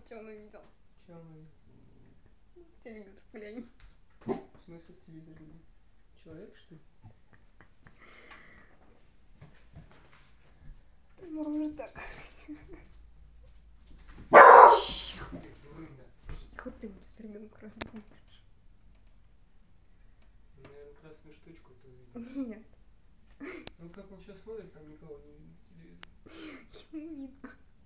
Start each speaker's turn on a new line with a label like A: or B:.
A: Что он увидел?
B: Че он увидел?
A: В телевизор глянь.
B: В смысле в телевизоре глянь? Человек, что ли?
A: Ты можешь так.
B: Ты дурында.
A: Тихо ты, с ребенка разбудишь.
B: Наверное, красную штучку ты увидел.
A: Нет,
B: Ну как он сейчас смотрит, там никого не видно по телевизору.
A: ему видно.